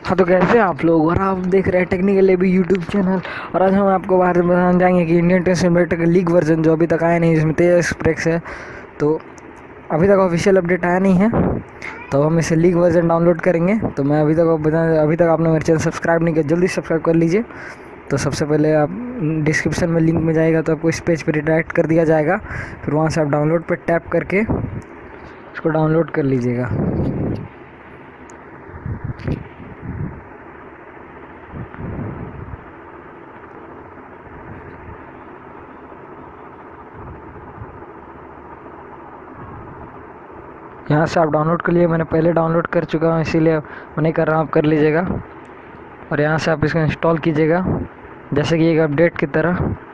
हाँ, तो कैसे हैं आप लोग। और आप देख रहे हैं टेक्निकल भी यूट्यूब चैनल। और आज हम आपको बारे में बताने जाएंगे कि इंडियन टेस्ट सिम्युलेटर का लीग वर्जन जो अभी तक आया नहीं, जिसमें तेज एक्सप्रेस है, तो अभी तक ऑफिशियल अपडेट आया नहीं है। तो हम इसे लीग वर्जन डाउनलोड करेंगे। तो मैं अभी तक आपने मेरे चैनल सब्सक्राइब नहीं किया, जल्दी सब्सक्राइब कर लीजिए। तो सबसे पहले आप डिस्क्रिप्शन में लिंक में जाएगा तो आपको इस पेज पर रिडायरेक्ट कर दिया जाएगा। फिर वहाँ से आप डाउनलोड पर टैप करके इसको डाउनलोड कर लीजिएगा। यहाँ से आप डाउनलोड कर लिए, मैंने पहले डाउनलोड कर चुका हूँ, इसीलिए मैं नहीं कर रहा हूँ, आप कर लीजिएगा। और यहाँ से आप इसको इंस्टॉल कीजिएगा जैसे कि एक अपडेट की तरह।